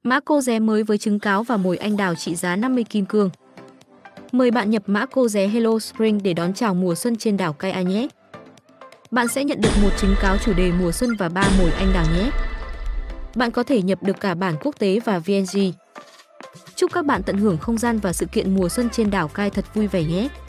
Mã cô ré mới với trứng cáo và mồi anh đào trị giá 50 kim cương. Mời bạn nhập mã cô ré Hello Spring để đón chào mùa xuân trên đảo Cây A nhé. Bạn sẽ nhận được một trứng cáo chủ đề mùa xuân và 3 mồi anh đào nhé. Bạn có thể nhập được cả bản quốc tế và VNG. Chúc các bạn tận hưởng không gian và sự kiện mùa xuân trên đảo Kai thật vui vẻ nhé.